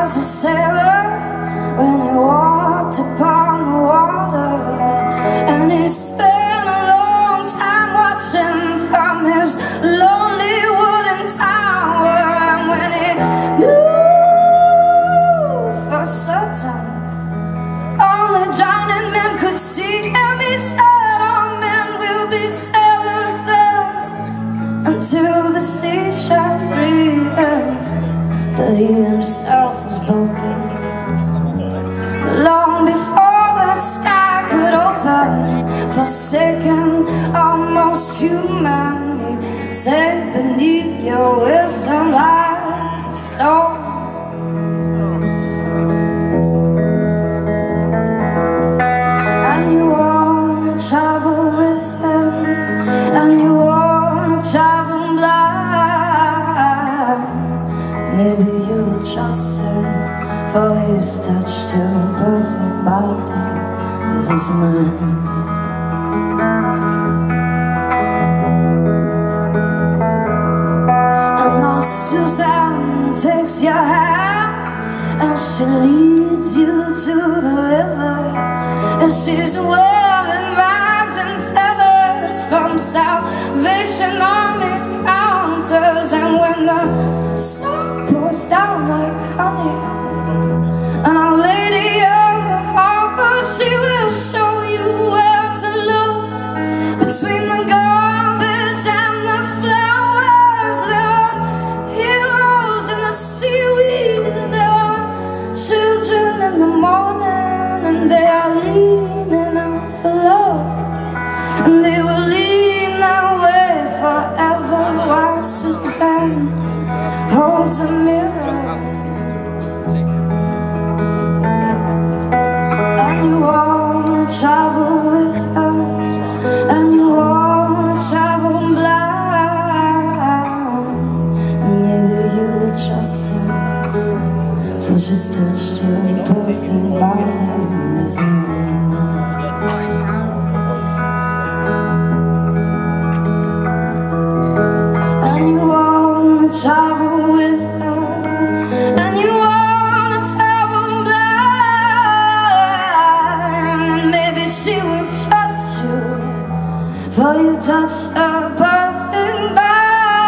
was a sailor when he walked upon the water, and he spent a long time watching from his lonely wooden tower. And when he knew for certain only drowning men could see him, he said, all men will be sailors then, until the sea shall free them. But he himself was broken long before the sky could open. Forsaken, almost human, he said, beneath your wisdom like a stone. And you wanna travel with him, and you wanna travel blind. Maybe you'll trust him, for he's touched your perfect body with his mind. And now Suzanne takes your hand, and she leads you to the river, and she's wearing rags and feathers from Salvation Army counters. And when the sun pours down like honey, and Our Lady of the Harbor, she will show you where to look between the garbage and the flowers. There are heroes in the seaweed, there are children in the morning, and they are leaning out for love, and they will lean that way forever while Suzanne holds a mirror. And you wanna travel with her, and you wanna travel blind. And maybe you will trust her, for she's touched your perfect body with her mind. And you wanna travel with her, and you wanna travel blind. And maybe she will trust you, for you touched her perfect body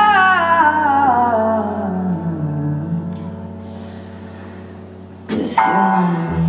with your mind.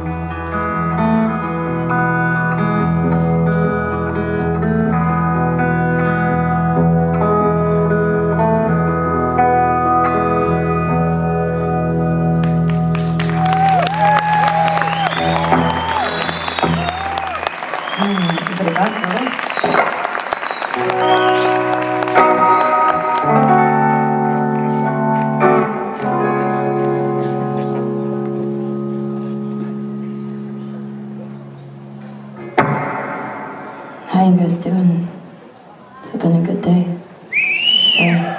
How you guys doing? It's been a good day. Yeah.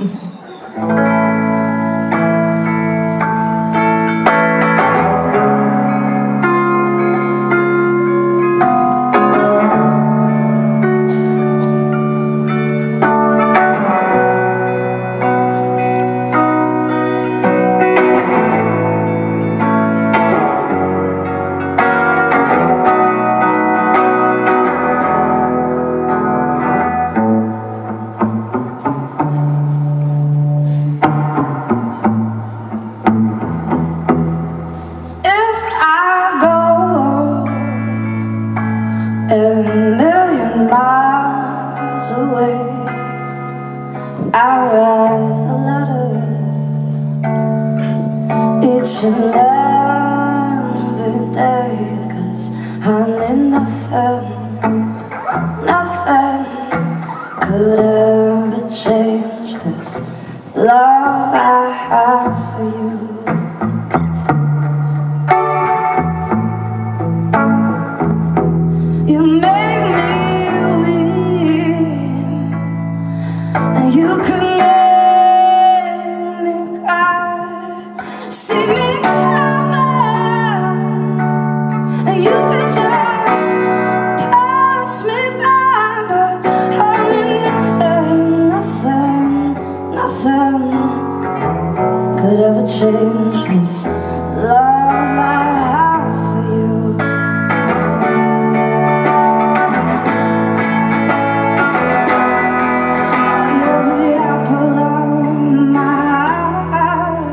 I write a letter each and every day, 'cause I need nothing could ever change this love I have for you. You make me weep, and you could make me cry. See me coming, and you could just pass me by, but I need nothing. could ever change this love I have for you. You're the apple of my eye.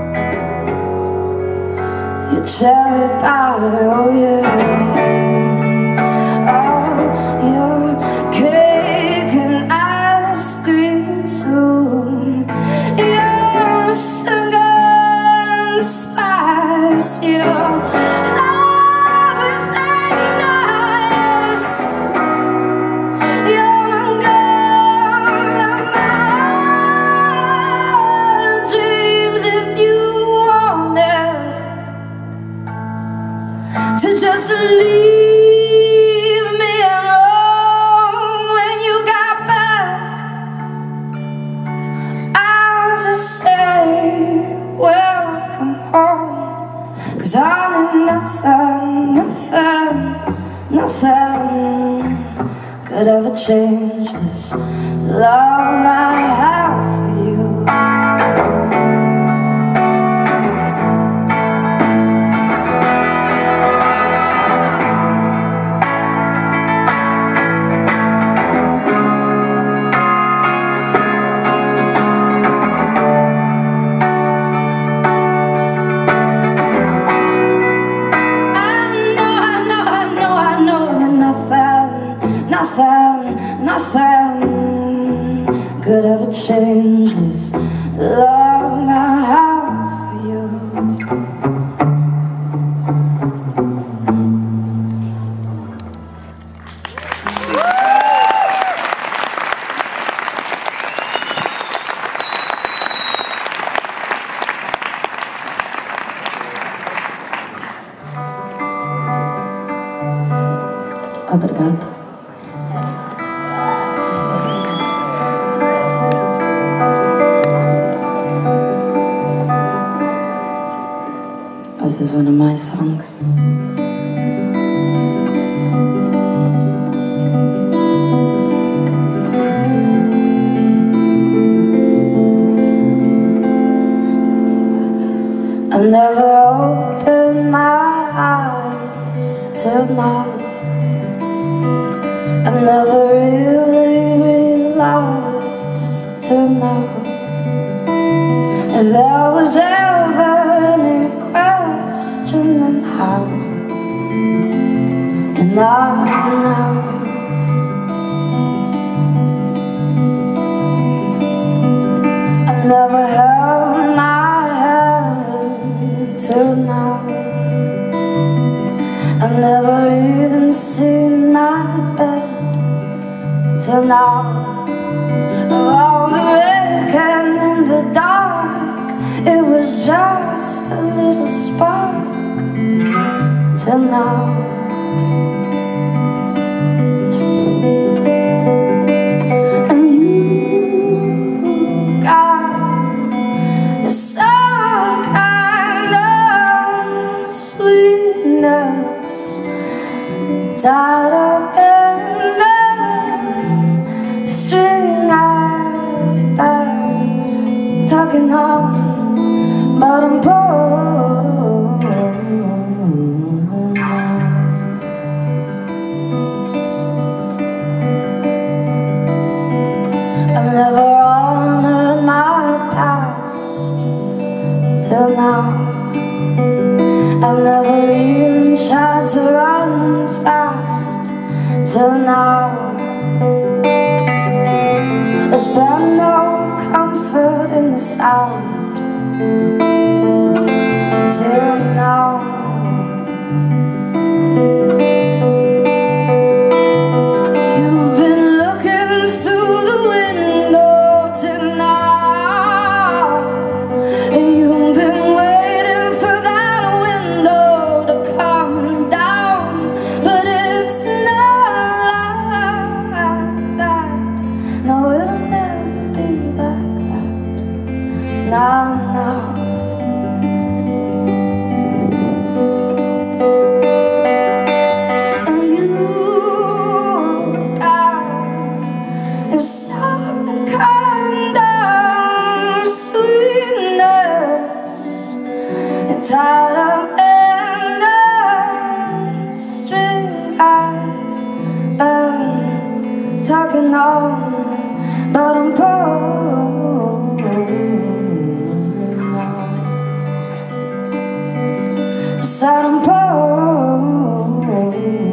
You cherry pie, oh yeah. Oh, your cake and ice cream too. Your sugar and spice, your everything nice. You're the girl of my dreams. If you wanted to just leave me alone when you got back, I'll just say welcome home. 'Cause I'm in nothing could ever change this love I have for you. Nothing could ever change this love I have for you. Obrigado. This is one of my songs. I've never opened my eyes till now. I've never really realized till now if there was ever any question and how, and not now. I've never held my hand till now. I've never even seen my bed till now. Of all the wreck and in the dark, it was just a little spark till now. And you got some kind of sweetness tied up in the string I've been tugging on, but I'm pulling now. I've never honored my past till now. I've never even tried to run fast till now. There's been no comfort in the sound till now. You've been looking through the window till now. You've been waiting for that window to come down, but it's not like that. No, it'll never be like that. Now, now. talking on, but I'm pulling on. I said I'm pulling on.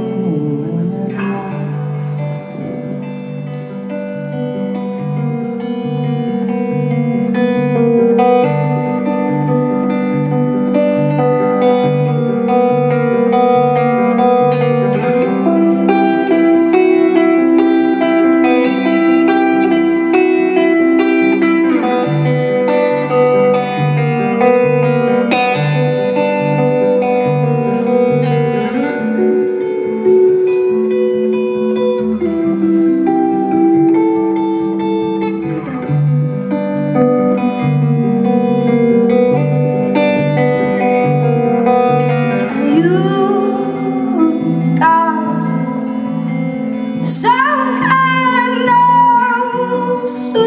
Some kind of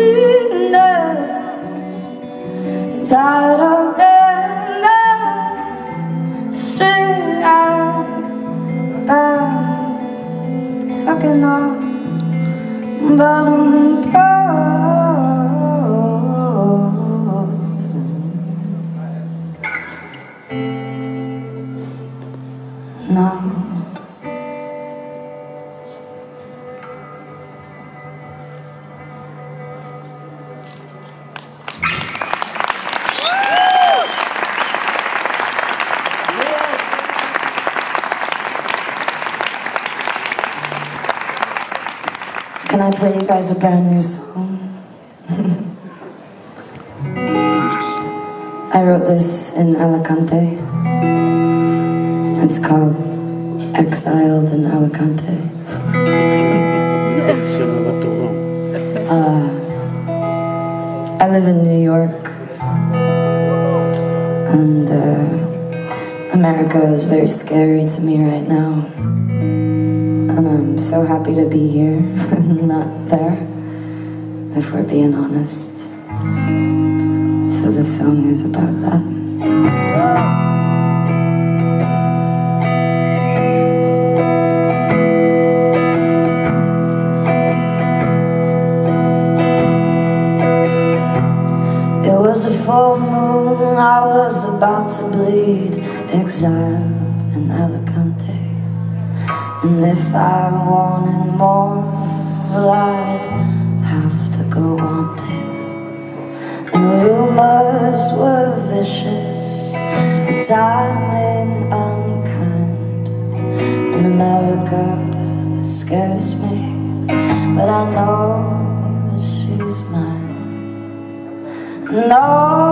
sweetness tied up in a string I've been tucking on, but I'm cold now. Can I play you guys a brand new song? I wrote this in Alicante. It's called Exiled in Alicante. I live in New York, and America is very scary to me right now. And I'm so happy to be here, not there, if we're being honest. So this song is about that. It was a full moon, I was about to bleed, exiled in Alicante. And if I wanted more, well, I'd have to go wanting. And the rumors were vicious, the timing unkind. And America scares me, but I know that she's mine. And oh,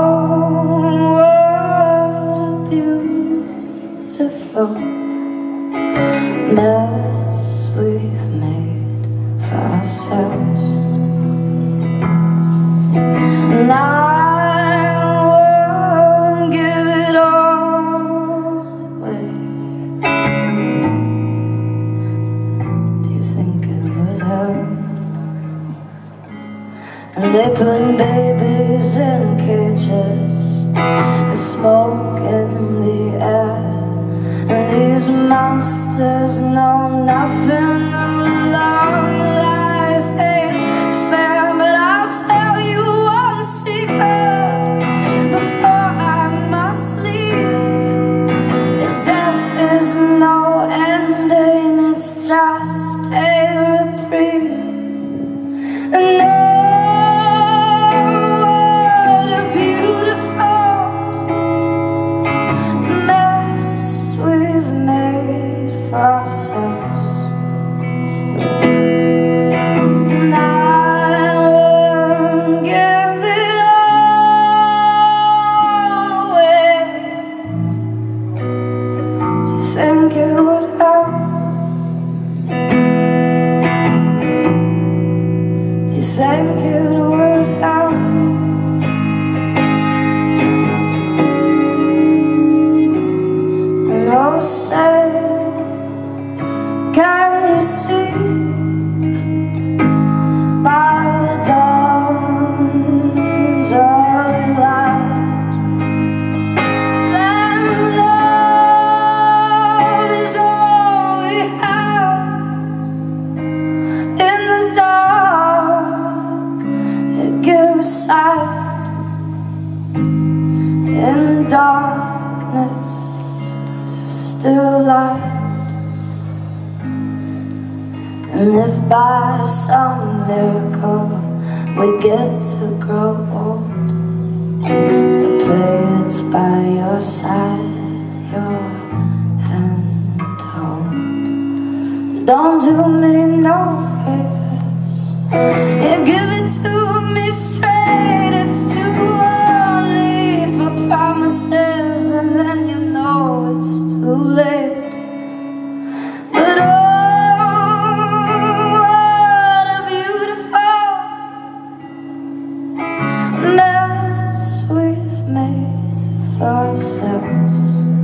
what a beautiful mess we've made for ourselves. And I won't give it all away. Do you think it would help? And they put babies in cages and smoke in the air. And these monsters know nothing of love. Life ain't fair, but I'll tell you one secret before I must leave. This death is no ending, it's just a reprieve. And oh, what a beautiful mess we've made for ourselves. And if by some miracle we get to grow old, I pray it's by your side, your hand hold. Don't do me no favors, you give it to me straight. It's too early for promises, and then you know it's too late. But oh, what a beautiful mess we've made for ourselves.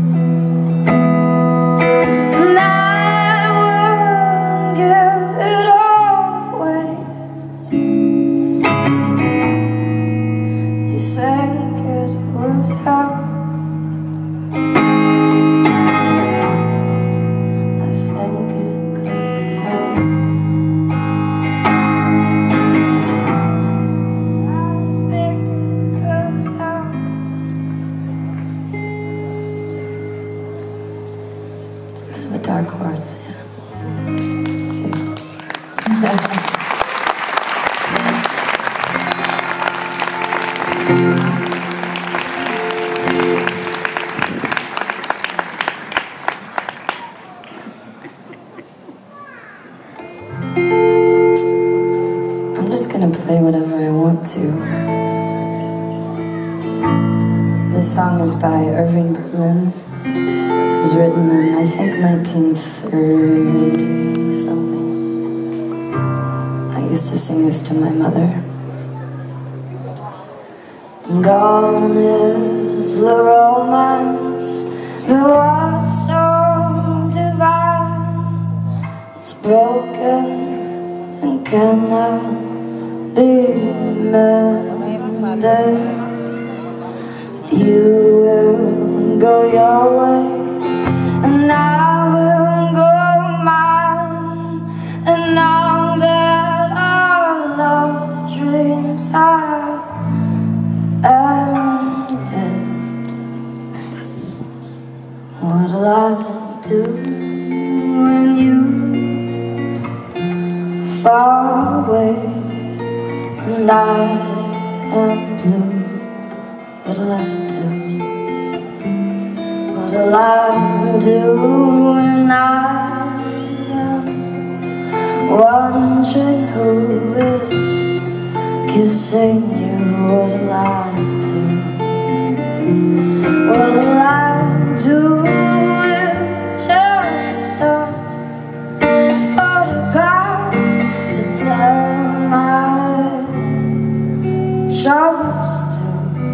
And I wouldn't give it all away. Do you think it would help? A dark horse, yeah. Let's see. I'm just gonna play whatever I want to. This song is by Irving Berlin. This was written in, I think, 1930 something. I used to sing this to my mother. Gone is the romance that was so divine. It's broken and cannot be mended. You will go your way, and I will go mine. And now that our love dreams are ended, what'll I do when you are far away and I am blue? What'll I do? What'll I do when I am wondering who is kissing you? What'll I do? What'll I do with just a photograph to tell my troubles to?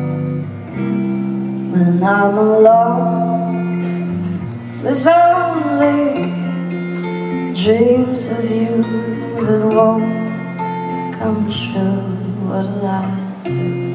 When I'm alone with only dreams of you that won't come true, what'll I do?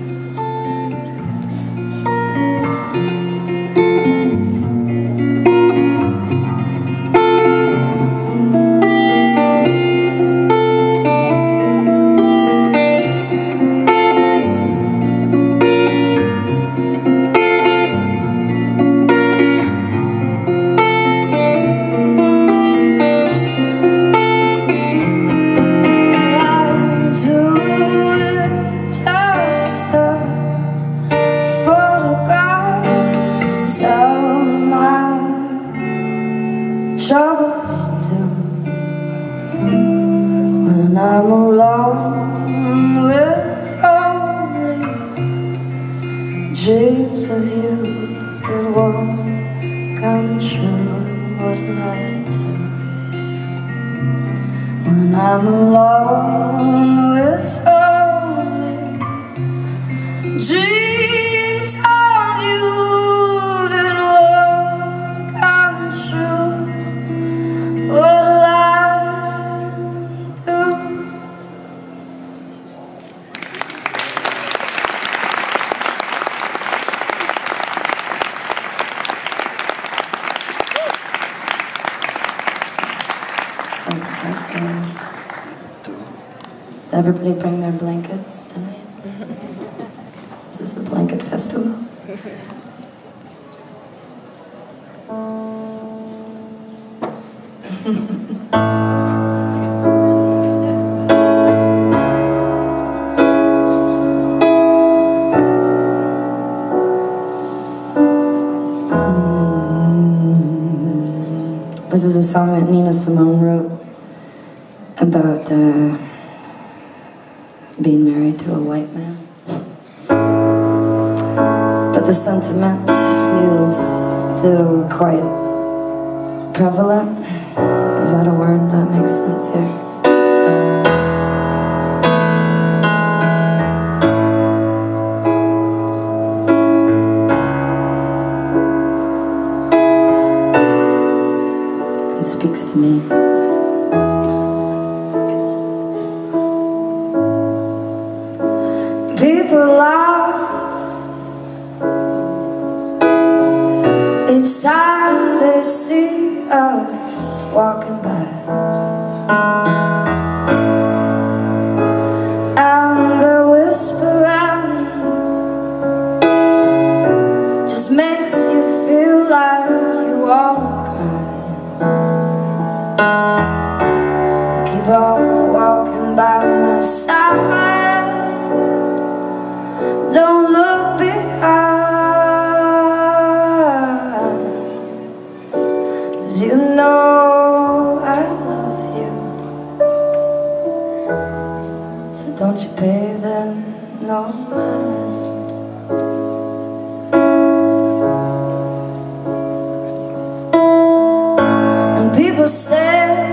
Troubles too, when I'm alone with only dreams of you that won't come true, what'll I do? When I'm alone with only dreams of you that won't come true, what'll I do? Did everybody bring their blankets tonight? Is this the blanket festival? song that Nina Simone wrote about being married to a white man. But the sentiment feels still quite prevalent. Is that a word that makes sense here? It speaks to me. People laugh each time they see us walking by, and the whispering just makes you feel like you wanna cry. Keep on walking by my side, don't look behind, 'cause you know I love you. So don't you pay them no mind. And people say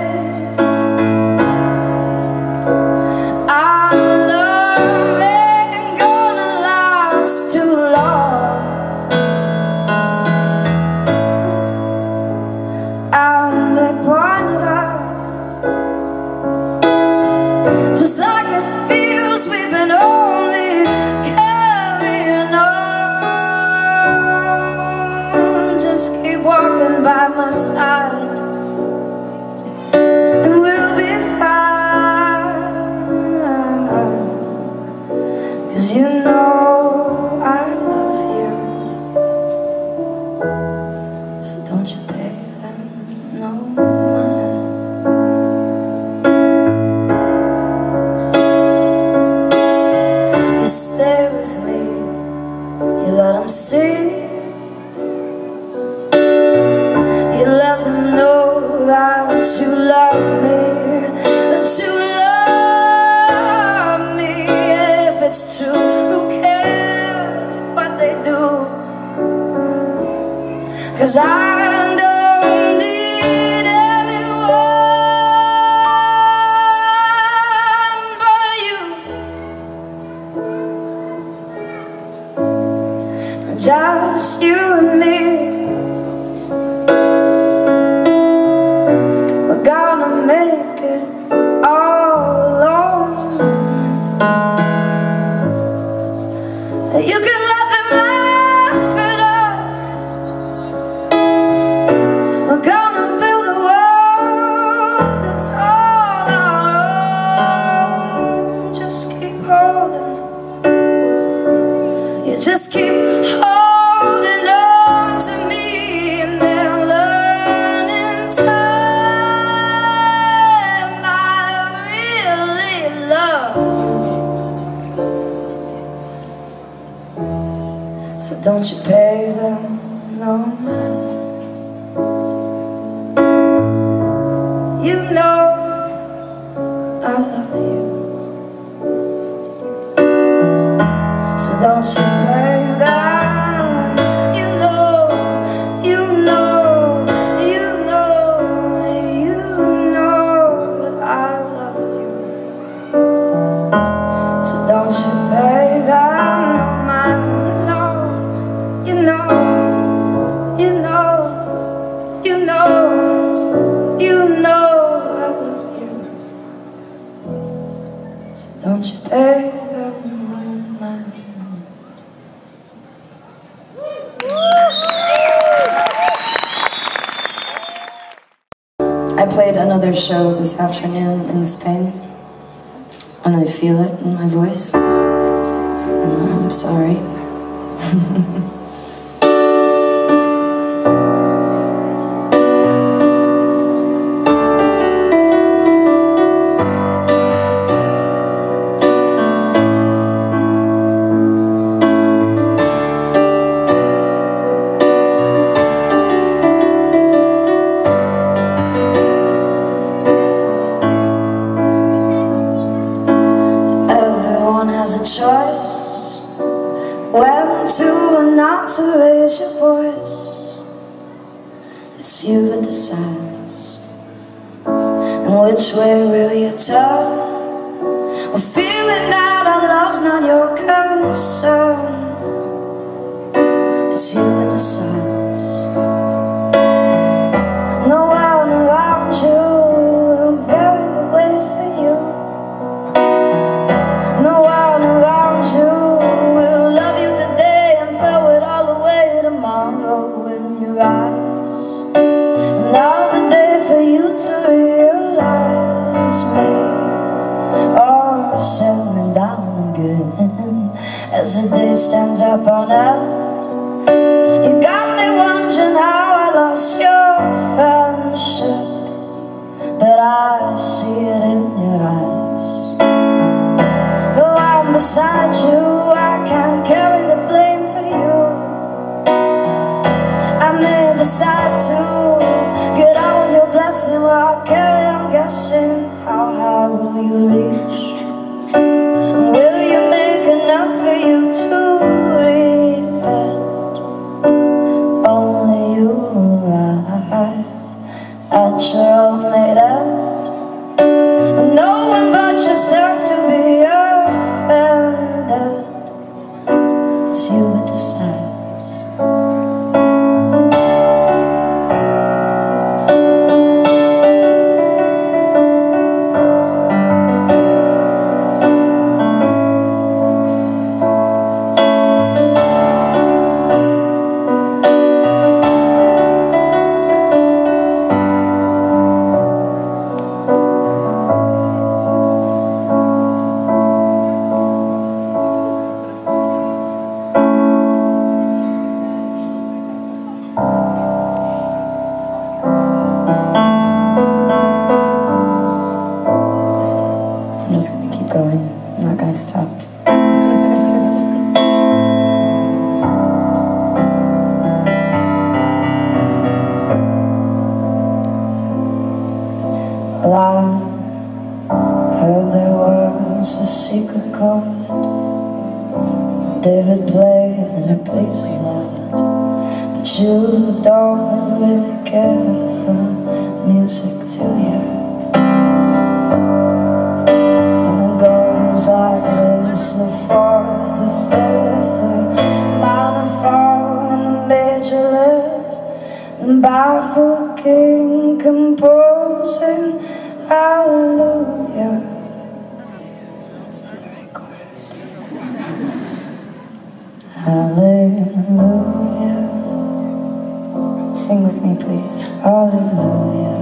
just like it feels, we've been only carrying on. Just keep walking by my side, and we'll be fine, 'cause you know I love you. So don't you pay them no mind. Stay with me, you let them see, you let them know that you love me, that you love me. If it's true, who cares what they do? 'Cause I don't need anyone but you. Just you and me, we're gonna make it all alone. You can let them laugh at us, we're gonna build a world that's all our own. Just keep holding, you just keep holding on to me, and they'll learn in time I really love you. So don't you pay them no mind. You know I love you. So don't you pay them. You know, you know, you know, you know that I love you. So don't you pay them no mind. You know, you know, you know, you know, you know I love you. So don't you pay them no mind. I played another show this afternoon in Spain, and I feel it in my voice, and I'm sorry. a choice when to and not to raise your voice. It's you that decides. And which way will you turn? Well, feeling that our love's not your concern. It's you that decides. No one around you will carry the weight for you. No one around you will love you today and throw it all away tomorrow when you rise. Another day for you to realize me. Oh, set me down again as the day stands up on end. You got me wondering how I lost your friendship, but I see it in your eyes. Though I'm beside you, I can't carry the blame for you. I may decide to get out with your blessing, where I'll carry on guessing. How high will you reach? Will you make enough for you to repent? Only you'll arrive at your own made end, and no one but yourself to be offended. It's you that decides. I'm just gonna keep going. I'm not gonna stop. Well, I heard there was a secret chord David played and it pleased the Lord, but you don't really care for music, do you? Like this, the fourth, the fifth, the minor fall and the major lift, the baffled king composing hallelujah. That's not the right chord. Hallelujah. Sing with me, please. Hallelujah.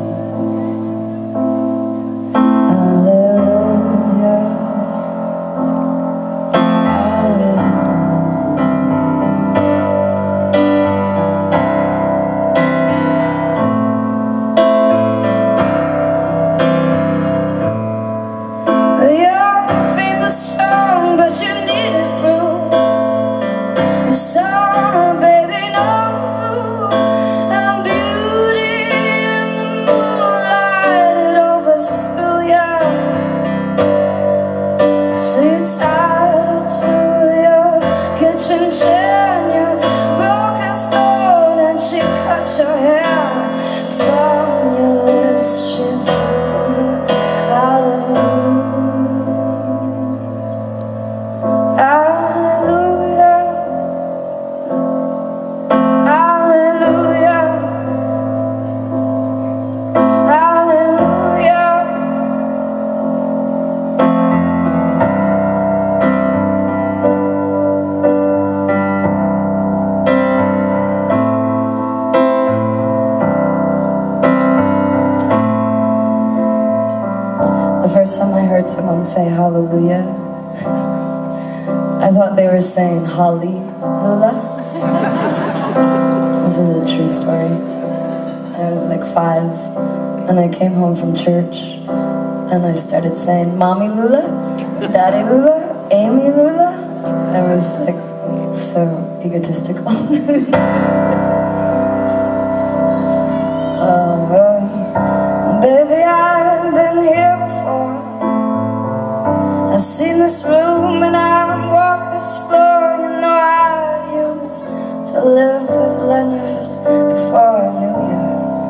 The first time I heard someone say hallelujah, I thought they were saying Holly-lula. This is a true story. I was like 5 and I came home from church and I started saying Mommy Lula, Daddy Lula, Amy Lula. I was like so egotistical. Baby, I've been here before. I've seen this room and I've was for, you know I used to live with Leonard before I knew you.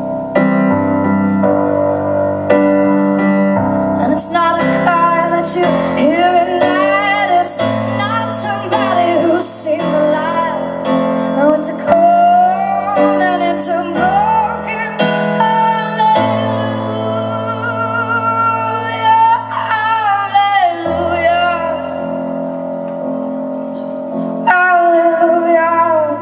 And it's not a cry that you hear at night, it's not somebody who's seen the light. No, it's a cold and it's a broken hallelujah, hallelujah, hallelujah,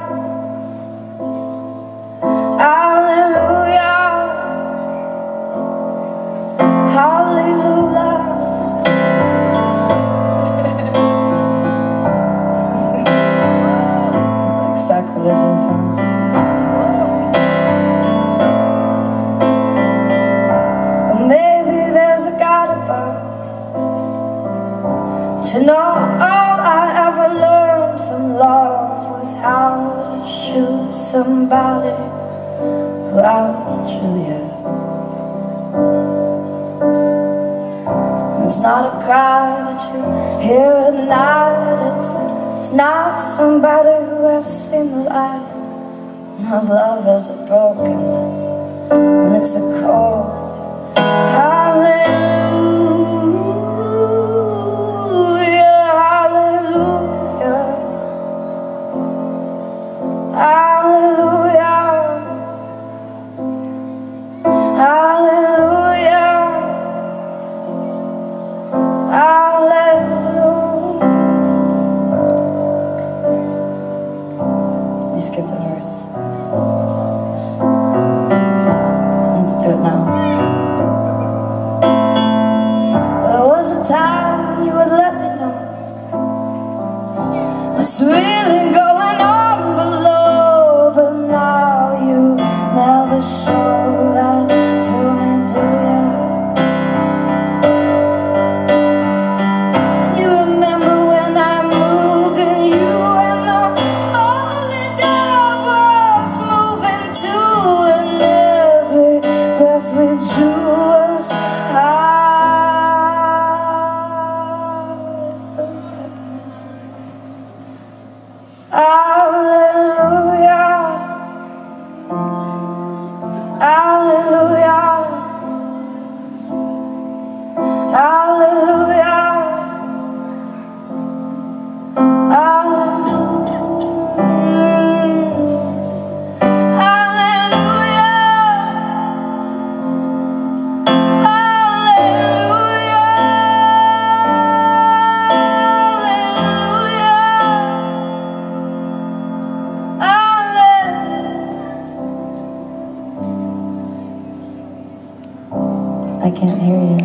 hallelujah, hallelujah. It's like sacrilegious, huh? Maybe there's a God above, but you know all I ever learned from love was how to shoot somebody who outdrew you. And it's not a cry that you hear at night, it's not somebody who has seen the light. My love is a broken and it's a cold hallelujah, hallelujah, hallelujah, hallelujah, hallelujah. You skipped the verse. Let's do it now. There was a time when you would let me know what's really going on below, but now you never show that to me, do you? And you remember when I moved and you and the holy dove was moving too, and every breath we drew was hallelujah, hallelujah, hallelujah, I can't hear you.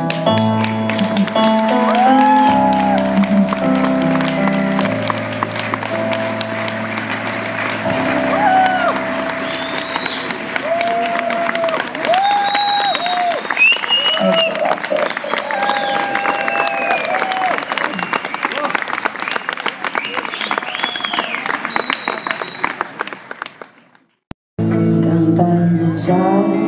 I got a bad desire.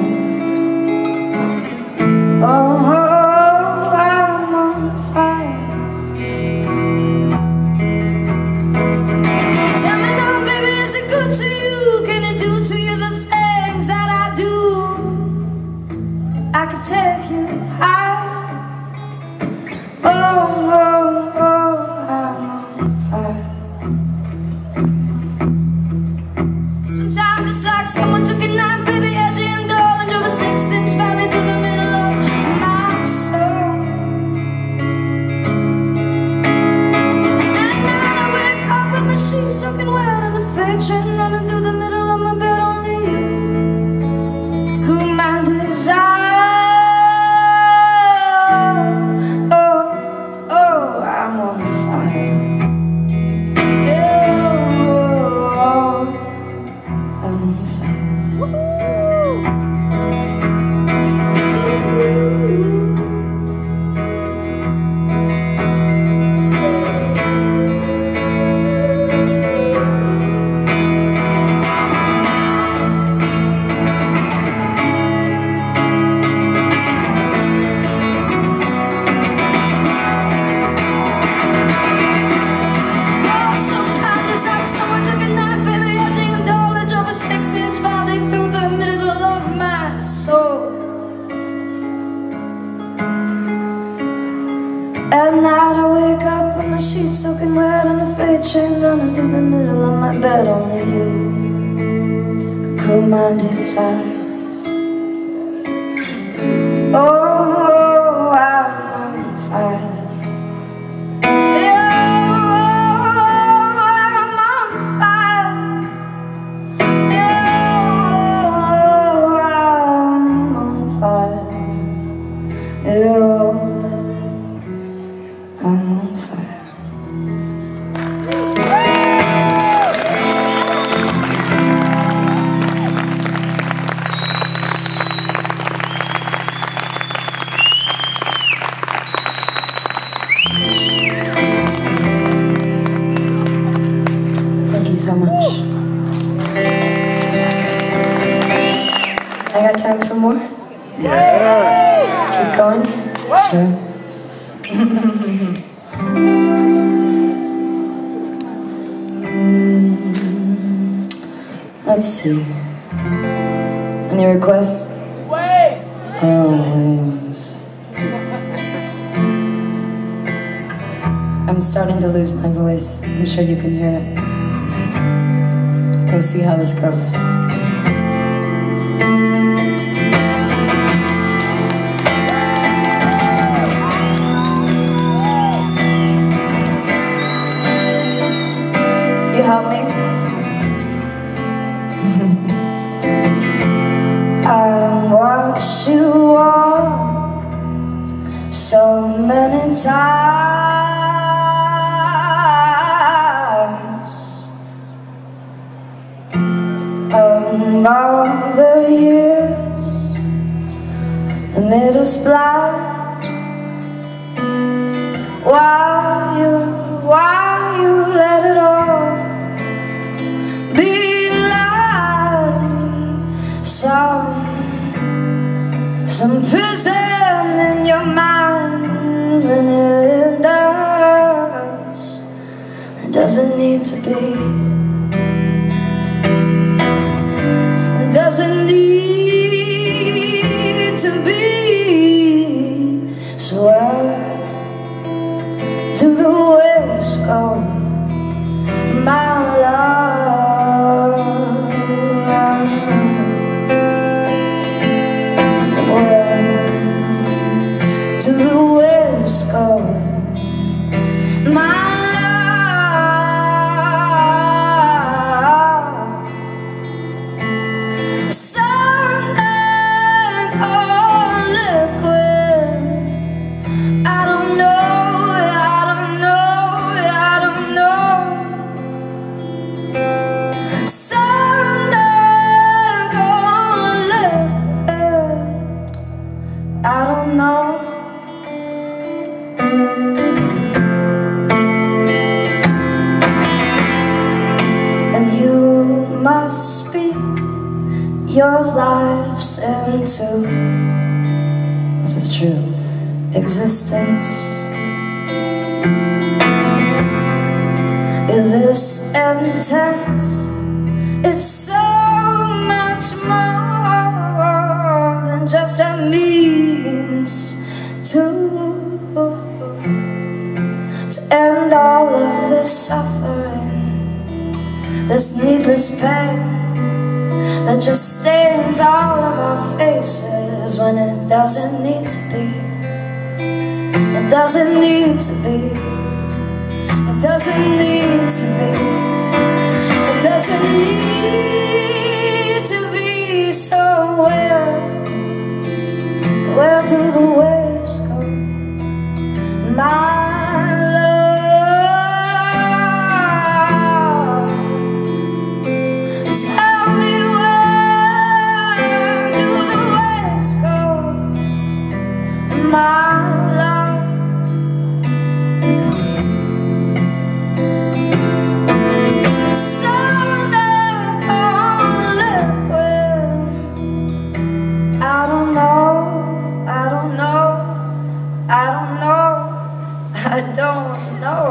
Oh, I'm on fire. Tell me now, baby, is it good to you? Can it do to you the things that I do? I could take you high. Oh, I'm on fire. Sometimes it's like someone took a knife, baby, edgy and dull, and drove a 6-inch valley through the middle of my soul. At night I wake up with my sheets soaking wet and a freight train running through the middle of my bed. Only you cool my desire. Oh, oh, oh. At night I wake up with my sheets soaking wet and a freight train running through the middle of my bed. Only you could cool my desires. Oh, I'm on fire. So much. I got time for more? Yeah. Keep going? Sure. Let's see. Any requests? Waves. I'm starting to lose my voice. I'm sure you can hear it. We'll see how this goes. You help me? I watched you walk so many times. All the years that made us blind. Why you let it all be like some prison in your mind? And it doesn't need to be. Doesn't need to be. So where do the waves go, my love? Where do the waves go, my love? I don't know. And you must speak your lives into, this is true, existence. This intense, it's so much more than just a means to end all of this suffering, this needless pain that just stains all of our faces when it doesn't need to be. It doesn't need to be. It doesn't need to be. It doesn't need to be. So where do the waves go, my love? Tell me, where do the waves go, my love? I don't know.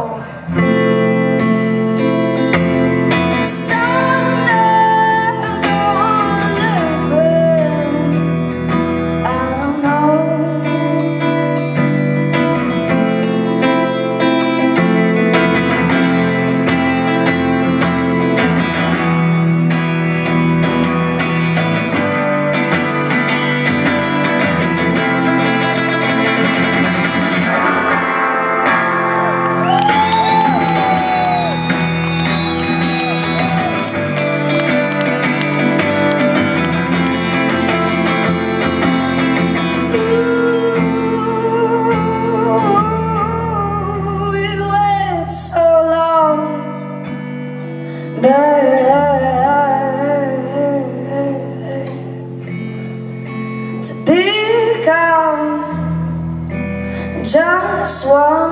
I don't know.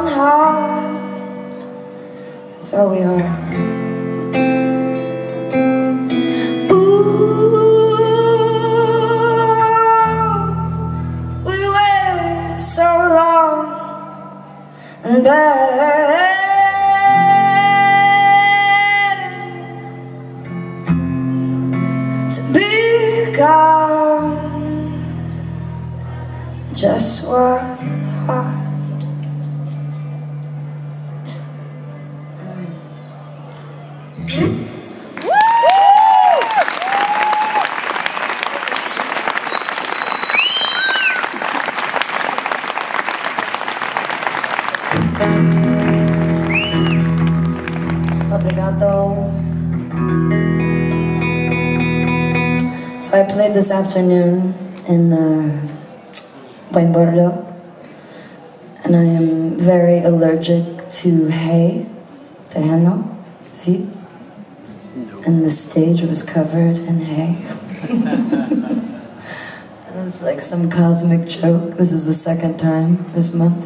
one heart, that's all we are. And bad to become just one heart. Obrigado. So I played this afternoon in Buen Bordo, and I am very allergic to hay, terreno, see? And the stage was covered in hay. And it's like some cosmic joke. This is the second time this month.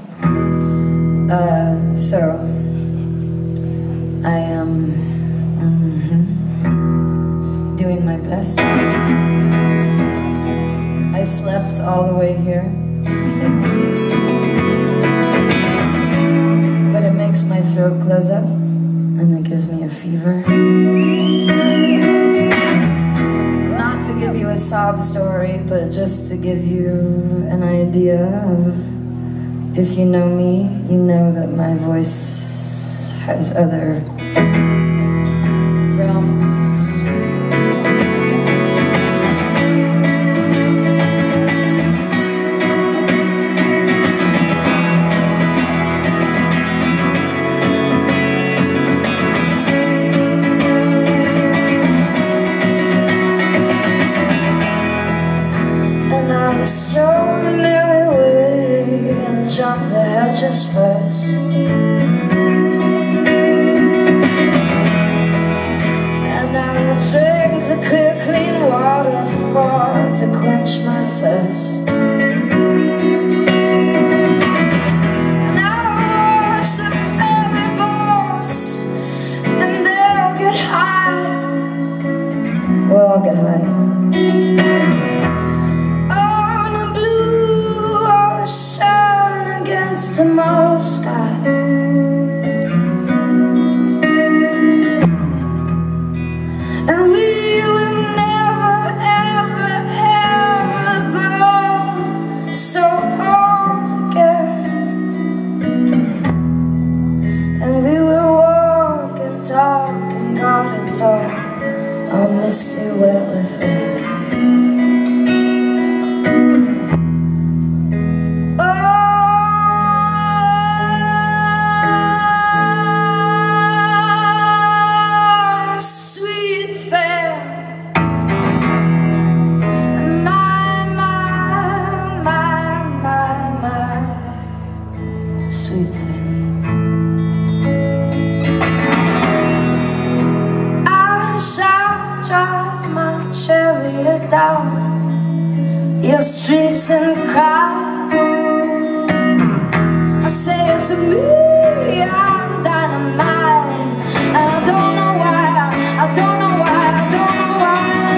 So I am doing my best. I slept all the way here. But it makes my throat close up and it gives me a fever. Not to give you a sob story, but just to give you an idea of, if you know me, you know that my voice has other realms. And I was shown the merry way and jumped the hedges first. Drink the clear, clean waterfall to quench my thirst. And I watch the ferry boats, and they'll get high. We'll all get high. On a blue ocean against tomorrow's sky. And we will never, ever, ever grow so old again. And we will walk and talk in gardens all misty wet with rain. Sweet thing, I shall drive my chariot down your streets and cry. I say it's me, I'm dynamite, and I don't know why, I don't know why, I don't know why.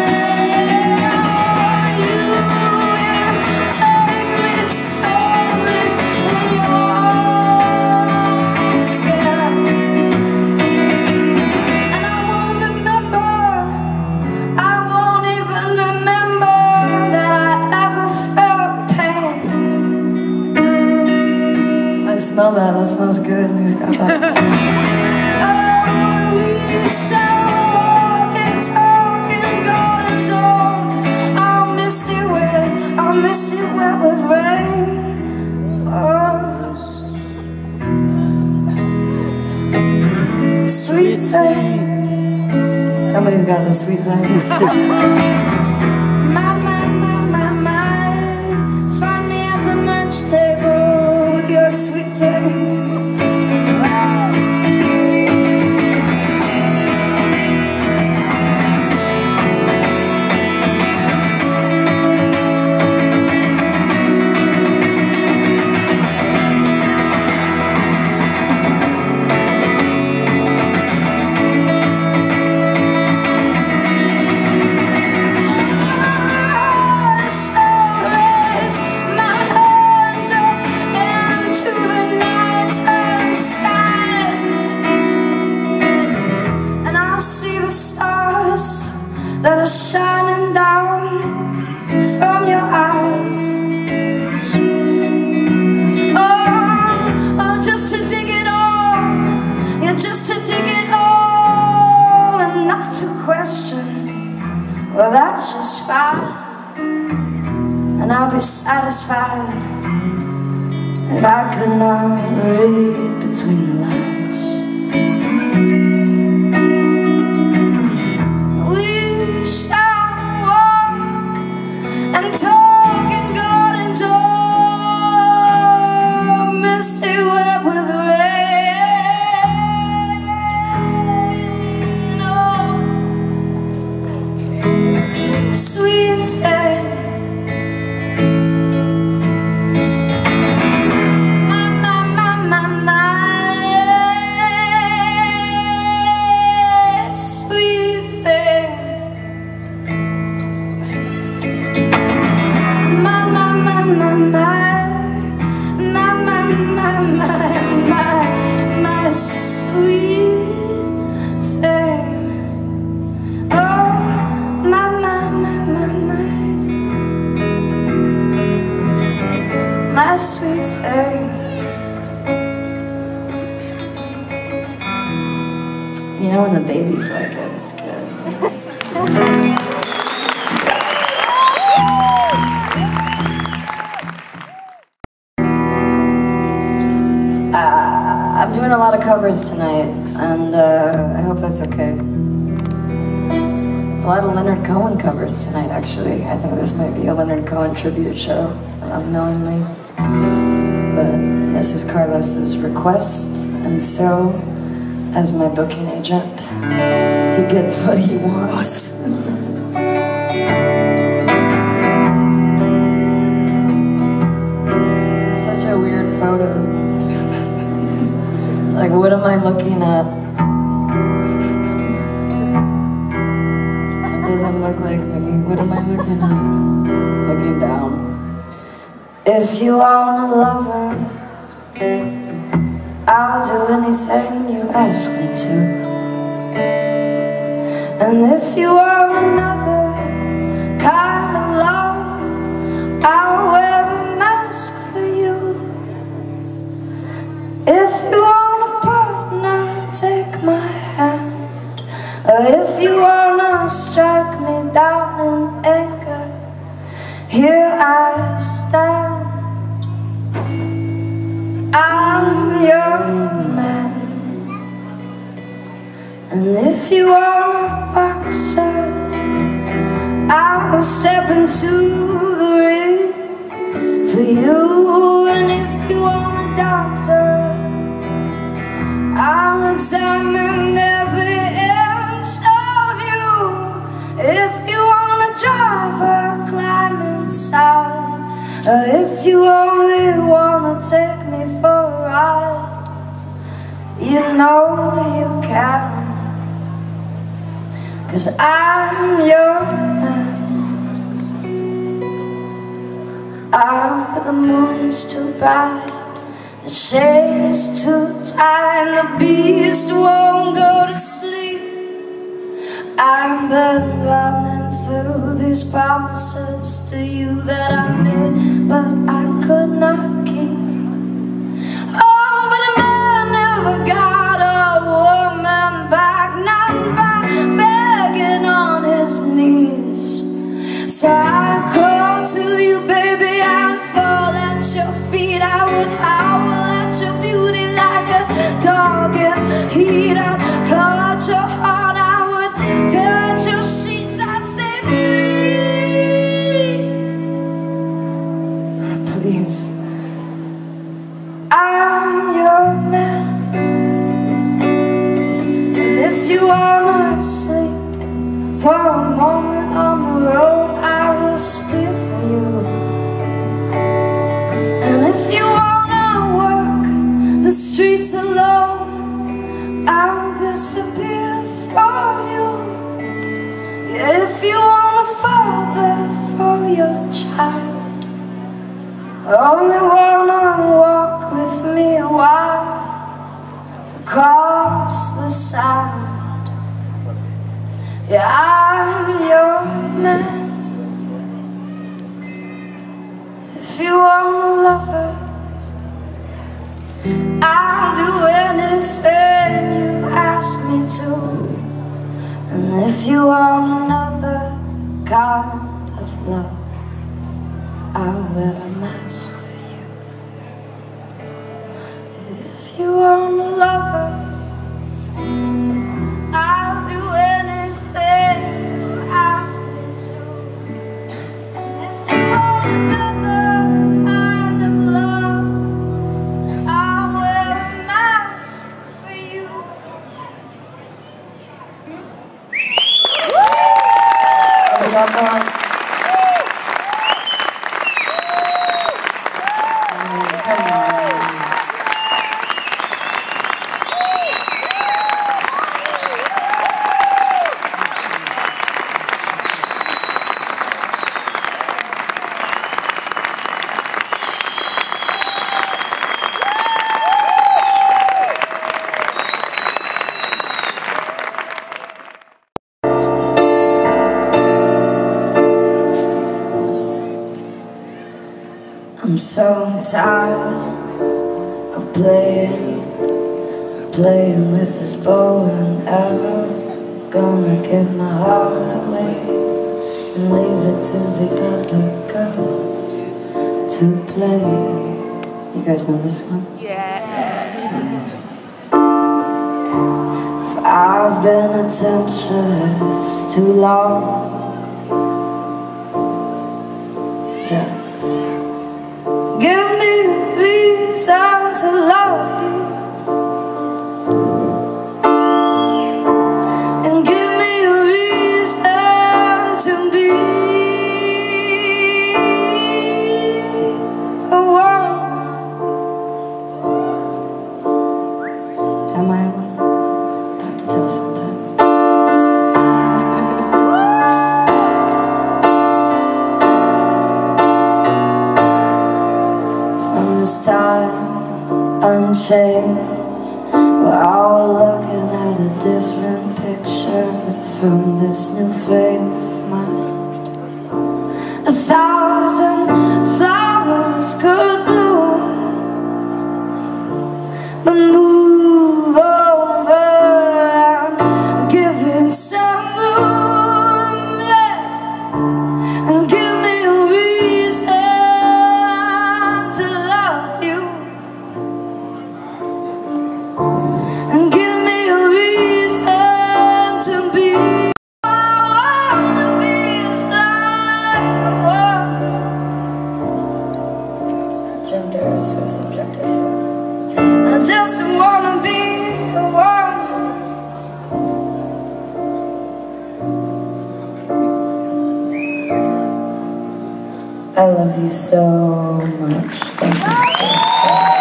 You take me slowly in your arms again, and I won't remember, I won't even remember that I ever felt pain. I smell that, that smells good. Who's got that? Oh, we shall walk and talk and go to zone. I'll misty wet with rain. Oh, sweet thing. Somebody's got the sweet thing. My, find me at the lunch table with your sweet thing. that's just fine, and I'll be satisfied if I could not read between the lines. We shall walk and talk in gardens all misty wet with rain. Oh, sweet thing, my sweet thing. Oh, my sweet thing. You know when the babies like it, it's good. I'm doing a lot of covers tonight, and I hope that's okay. A lot of Leonard Cohen covers tonight, actually. I think this might be a Leonard Cohen tribute show, unknowingly. But this is Carlos's request, and so, as my booking agent, he gets what he wants. It's such a weird photo. Like, what am I looking at? It doesn't look like me. What am I looking at? Looking down. If you want a lover, I'll do anything you ask me to. And if you want another kind of love, I'll wear a mask for you. If you want take my hand, or if you wanna strike me down in anger, here I stand. I'm your man. And if you want a boxer, I will step into the ring for you. And if you want a doctor, I'll examine every inch of you. If you want a driver, climb inside. Or if you only want to take me for a ride, you know you can. 'Cause I'm your man. But the moon's too bright, the shade's too tight, and the beast won't go to sleep. I've been running through these promises to you that I made, but I could not keep. Oh, but a man never got a woman back, not by begging on his knees. So I call to you, baby, I'd fall at your feet. I would howl at your beauty like a dog in heat. I'd claw at your heart, I would touch your sheets. I'd say, please, please, I'm your man. And if you wanna sleep for a moment on the road, I will steer for you. And if you wanna work the streets alone, I'll disappear for you. If you want a father for your child, I only wanna walk with me a while across the sand. Yeah, I'm your man. If you want a lover, I'll do anything you ask me to. And if you want another kind of love. I'll wear a mask for you. If you want a lover, I'll do anything you ask me to. If you want another kind of love, I'll wear a mask for you. I'm so tired of playing with this bow and arrow. Gonna give my heart away and leave it to the other girls to play. You guys know this one? Yes. For I've been a temptress too long. Just give me a reason to love you, and give me a reason to be a woman. Am I a woman? Hard to tell sometimes. This time unchained, we're all looking at a different picture from this new frame of mind. 1,000 flowers could bloom, but move over and give it some room, yeah, and give me a reason to love you, and give me a reason to be. I wanna be just like a woman. Gender is so subjective. I just wanna be a woman. I love you so much. Thank you so much.